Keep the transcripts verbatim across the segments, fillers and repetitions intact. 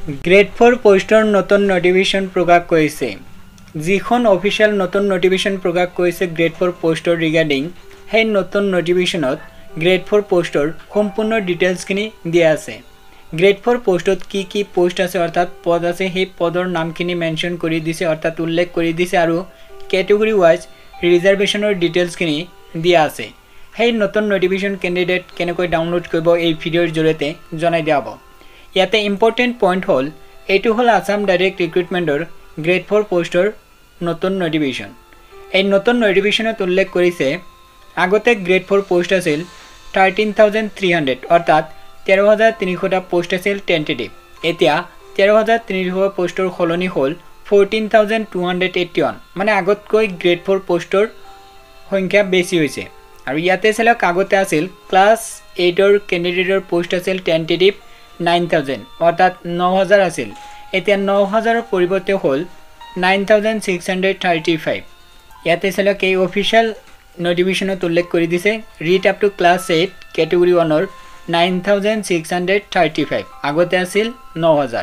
grade four পোষ্টৰ নতুন notification প্ৰকাশ কৰিছে যিখন অফিচিয়েল নতুন নটিফিকেশ্যন প্ৰকাশ কৰিছে গ্ৰেড ফ'ৰ পোষ্টৰ ৰিগাৰ্ডিং সেই নতুন নটিফিকেশ্যনত গ্ৰেড ফ'ৰ পোষ্টৰ সম্পূৰ্ণ ডিটেইলছখিনি দিয়া আছে গ্ৰেড ফ'ৰ পোষ্টত কি কি পোষ্ট আছে অৰ্থাৎ পদ আছে সেই পদৰ নামখিনি মেনশ্যন কৰি দিছে অৰ্থাৎ উল্লেখ কৰি দিছে আৰু ক্যাটেগৰি ওয়াইজ ৰিজাৰ্ভেশ্যনৰ ডিটেইলছখিনি দিয়া আছে সেই নতুন নটিফিকেশ্যন ক্যান্ডিডেট কেনেকৈ ডাউনলোড কৰিব এই ভিডিঅ'ৰ জৰিয়তে জনাই দিয়া হ'ব ইয়াতে ইম্পৰ্টেন্ট পইণ্ট হ'ল এইটো হ'ল আসাম ডাইৰেক্ট ৰিক্ৰুটমেণ্টৰ গ্ৰেড ফ'ৰ পোষ্টৰ নতুন নটিফিকেশ্যন এই নতুন নটিফিকেশ্যনত উল্লেখ কৰিছে আগতে গ্ৰেড ফ'ৰ পোষ্ট আছিল থাৰ্টিন থাউজেণ্ড থ্ৰী হাণ্ড্ৰেড অৰ্থাৎ তেৰ হাজাৰ তিনিশটা পোষ্ট আছিল টেণ্টেটিভ এতিয়া তেৰ হাজাৰ তিনিশ পোষ্টৰ সলনি হ'ল fourteen thousand two hundred eighty one মানে আগতকৈ গ্ৰেড ফ'ৰ পোষ্টৰ সংখ্যা বেছি হৈছে আৰু ইয়াতে চালক আগতে আছিল ক্লাছ এইটৰ কেণ্ডিডেটৰ পোষ্ট আছিল টেণ্টেটিভ নাইন থাউজেণ্ড অৰ্থাৎ ন হাজাৰ আছিল এতিয়া ন হাজাৰৰ পৰিৱৰ্তে হ'ল nine thousand six hundred thirty five ইয়াতে চালক এই অফিচিয়েল নটিফিকেশ্যনত উল্লেখ কৰি দিছে read up to class eight category ওৱানৰ nine thousand six hundred thirty five আগতে আছিল ন হাজাৰ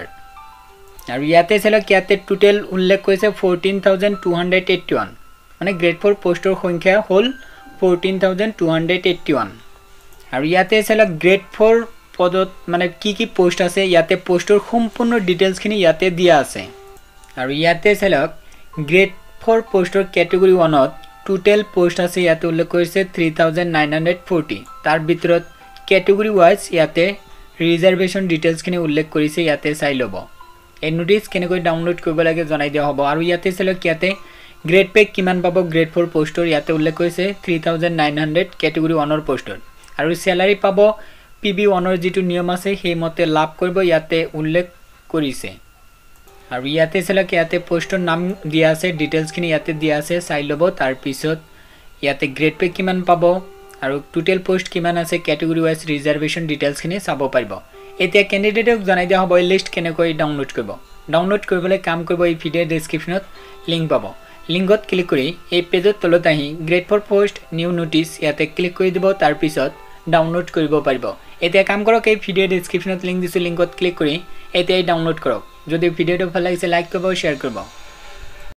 আৰু ইয়াতে চালক ইয়াতে টোটেল উল্লেখ কৰিছে fourteen thousand two hundred eighty one মানে গ্ৰেড ফ'ৰ পোষ্টৰ সংখ্যা হ'ল fourteen thousand two hundred eighty one আৰু ইয়াতে চালক গ্ৰেড ফ'ৰ পদত মানে কি কি পোষ্ট আছে ইয়াতে পোষ্টৰ সম্পূৰ্ণ ডিটেইলছখিনি ইয়াতে দিয়া আছে আৰু ইয়াতে চালক গ্ৰেড ফ'ৰ পোষ্টৰ কেটেগৰি ওৱানত টোটেল পোষ্ট আছে ইয়াতে উল্লেখ কৰিছে three thousand nine hundred forty তাৰ ভিতৰত কেটেগৰি ওয়াইজ ইয়াতে ৰিজাৰ্ভেশ্যন ডিটেইলছখিনি উল্লেখ কৰিছে ইয়াতে চাই ল'ব এই নোটিছ কেনেকৈ ডাউনলোড কৰিব লাগে জনাই দিয়া হ'ব আৰু ইয়াতে চালক ইয়াতে গ্ৰেড পে কিমান পাব গ্ৰেড ফ'ৰ পোষ্টৰ ইয়াতে উল্লেখ কৰিছে three thousand nine hundred category ওৱানৰ পোষ্টৰ আৰু চেলাৰী পাব পি বি ওৱানৰ যিটো নিয়ম আছে সেইমতে লাভ কৰিব ইয়াতে উল্লেখ কৰিছে আৰু ইয়াতে চালক ইয়াতে পোষ্টৰ নাম দিয়া আছে ডিটেইলছখিনি ইয়াতে দিয়া আছে চাই ল'ব তাৰপিছত ইয়াতে গ্ৰেড পে কিমান পাব আৰু টোটেল পোষ্ট কিমান আছে কেটেগৰি ওয়াইজ ৰিজাৰ্ভেশ্যন ডিটেইলছখিনি চাব পাৰিব এতিয়া কেণ্ডিডেটক জনাই দিয়া হ'ব এই লিষ্ট কেনেকৈ ডাউনলোড কৰিব ডাউনলোড কৰিবলৈ কাম কৰিব এই ভিডিঅ' ডেছক্ৰিপশ্যনত লিংক পাব লিংকত ক্লিক কৰি এই পেজত তলত আহি grade four post new notice ইয়াতে ক্লিক কৰি দিব তাৰপিছত ডাউনলোড কৰিব পাৰিব এতিয়া কাম কৰক এই ভিডিঅ' ডেছক্ৰিপশ্যনত লিংক দিছোঁ লিংকত ক্লিক কৰি এতিয়াই ডাউনলোড কৰক যদি ভিডিঅ'টো ভাল লাগিছে লাইক কৰিব শ্বেয়াৰ কৰিব